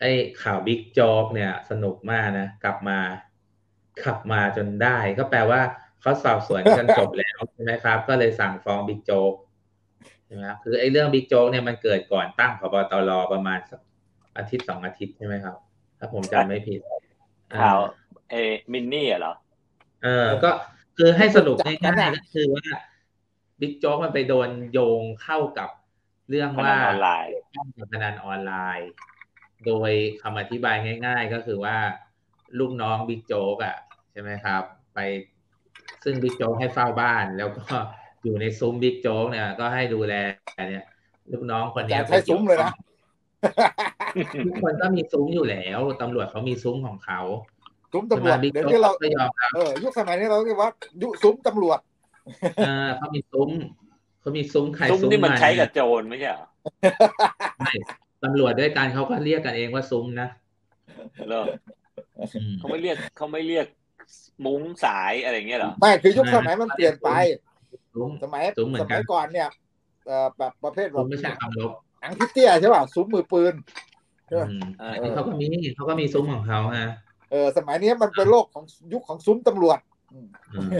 ไอ้ข่าวบิ๊กโจ๊กเนี่ยสนุกมากนะกลับมาจนได้ก็แปลว่าเขาสอบสวนกันจบแล้วใช่ไหมครับก็เลยสั่งฟ้องบิ๊กโจ๊กใช่ไหมครับคือไอ้เรื่องบิ๊กโจ๊กเนี่ยมันเกิดก่อนตั้งผบตรประมาณสักอาทิตย์2 อาทิตย์ใช่ไหมครับถ้าผมจำไม่ผิดอ่าข่าวเอมินนี่เหรอเออก็คือให้สรุปที่ถูกจับนั้นง่ายน่ะๆก็คือว่าบิ๊กโจ๊กมันไปโดนโยงเข้ากับเรื่องว่าพนันออนไลน์เกี่ยวข้องกับพนันออนไลน์โดยคำอธิบายง่ายๆก็คือว่าลูกน้องบิ๊กโจ๊กอ่ะใช่ไหมครับไปซึ่งบิ๊กโจ๊กให้เฝ้าบ้านแล้วก็อยู่ในซุ้มบิ๊กโจ๊กเนี่ยก็ให้ดูแลเนี่ยลูกน้องคนอาเนี้ยไปจารย์ใช้เกี่ยวข้องซุ้มเลยนะทุกคนก็มีซุ้มอยู่แล้วตำรวจเขามีซุ้มของเขาซุ้มใช่ไหมตำรวจบิ๊กโจ๊กเดี๋ยวนี้เราก็ยอมรับยุคสมัยนี้เราเรียกว่ายุคซุ้มตำรวจเขามีซุ้มเขามีซุ้มใครซุ้มซุ้มนี่มันใช้มันนะกับโจรไม่ใช่เหรอไม่ตำรวจด้วยกันเขาก็เรียกกันเองว่าซุ้มนะเหรออืมเขาไม่เรียกมุ้งสายอะไรอย่างเงี้ยเหรอไม่คือยุคไม่สมัยมันเปลี่ยนไปซุ้มสมัยซุ้มเหมืสมัอนกันยก่อนเนี่ยแบบประเภทแบซุ้มไม่ใช่บหนังคำลบหนังที่เตี้ยใช่ป่ะซุ้มมือปืนใช่อืป่ะมอ่าอันนี้เขาก็มีซุ้มของเขาฮะสมัยนี้มันเป็นโลกของยุคของซุ้มตำรวจอืม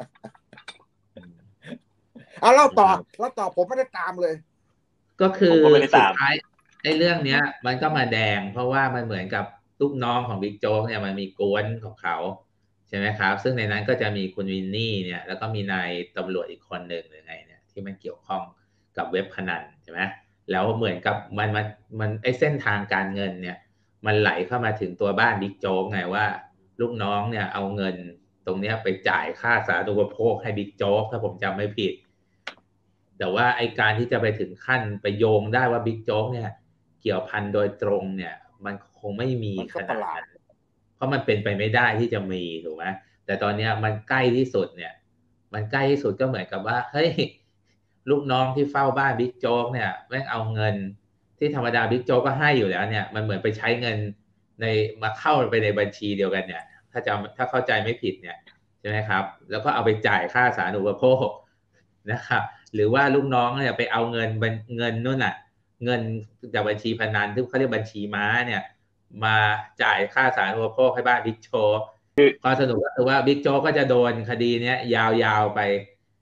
เอาเล่าต่อนะครับเล่าต่อผมไม่ได้ตามเลยก็คือผมก็ไม่ได้ตามสุดท้ายไอ้เรื่องเนี้ยมันก็มาแดงเพราะว่ามันเหมือนกับลูกน้องของบิ๊กโจ๊กเนี่ยมันมีกวนของเขาใช่ไหมครับซึ่งในนั้นก็จะมีคุณวินนี่เนี่ยแล้วก็มีนายตำรวจอีกคนหนึ่งหรือไงเนี่ยที่มันเกี่ยวข้องกับเว็บพนันใช่ไหมแล้วเหมือนกับมันไอ้เส้นทางการเงินเนี่ยมันไหลเข้ามาถึงตัวบ้านบิ๊กโจ๊กไงว่าลูกน้องเนี่ยเอาเงินตรงเนี้ยไปจ่ายค่าสาธารณูปโภคให้บิ๊กโจ๊กถ้าผมจำไม่ผิด แต่ว่าไอการที่จะไปถึงขั้นไปโยงได้ว่าบิ๊กโจ๊กเนี่ยเกี่ยวพันโดยตรงเนี่ยมันคงไม่มีมันขนาก็ประหลาดดนั้นเพราะมันเป็นไปไม่ได้ที่จะมีถูกไหมแต่ตอนเนี้ยมันใกล้ที่สุดเนี่ยมันใกล้ที่สุดก็เหมือนกับว่าเฮ้ยลูกน้องที่เฝ้าบ้านบิ๊กโจ๊กเนี่ยแม่งเอาเงินที่ธรรมดาบิ๊กโจ๊กก็ให้อยู่แล้วเนี่ยมันเหมือนไปใช้เงินในมาเข้าไปในบัญชีเดียวกันเนี่ยถ้าเข้าใจไม่ผิดเนี่ยใช่ไหมครับแล้วก็เอาไปจ่ายค่าสาธารณูปโภคนะครับหรือว่าลูกน้องเนี่ยไปเอาเงินนู่นน่ะเงินจากบัญชีพนันที่เขาเรียกบัญชีม้าเนี่ยมาจ่ายค่าสาธารณูปโภคให้บ้านบิ๊กโจ๊กความสนุกก็คือว่าบิ๊กโจ๊กก็จะโดนคดีเนี้ยยาวๆไป